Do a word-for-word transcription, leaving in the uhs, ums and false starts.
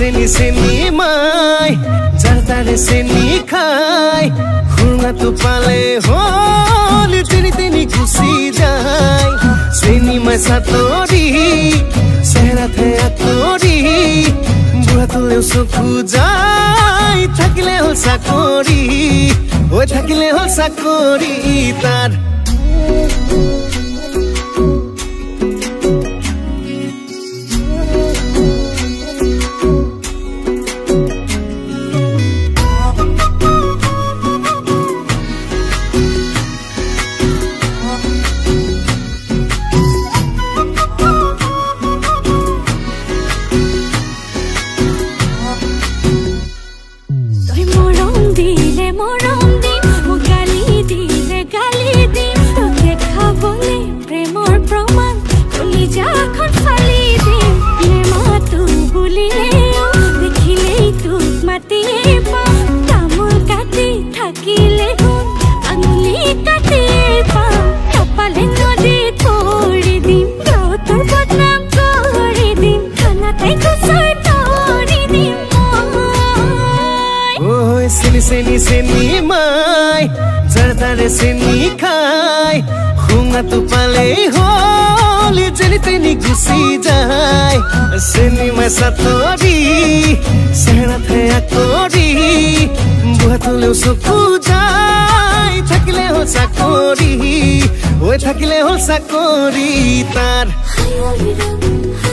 চেনি চেনি মাই যাৰ তাৰে চেনি খাই খুঙাটো পালে হল তেনি তেনি গুচি যায় চেনি মাই চাতৰি চেহেৰাতে আঁতৰি বুঢ়াটোলেও চকু যায় থাকিলে হল চাকৰি হৈ থাকিলে হল চাকৰি তাৰ চেনি চেনি মাই যাৰ তাৰে চেনি খাই খুঙাটো পালেই হল যেনি তেনি গুচি যায় চেনি মাই চাতৰি চেহেৰাতে আঁতৰি বুঢ়াটোলেও চকু যায় থাকিলে হল চাকৰি হৈ থাকিলে হল চাকৰি তাৰ